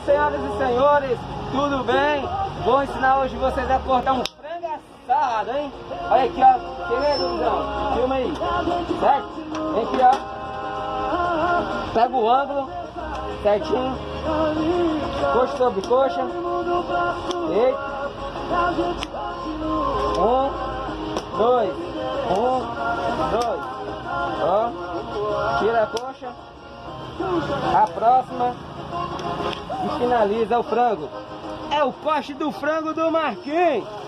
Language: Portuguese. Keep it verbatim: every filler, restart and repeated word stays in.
senhoras e senhores, tudo bem? Vou ensinar hoje vocês a cortar um frango assado, hein? Olha aqui, ó. Chega aí, Duduzão. Filma aí. Certo? Vem aqui, ó. Pega o ângulo certinho. Coxa sobre coxa. Eita. Um, dois. Um, dois. Ó. Tira a coxa. A próxima. E finaliza o frango. É o corte do frango do Marquinhos.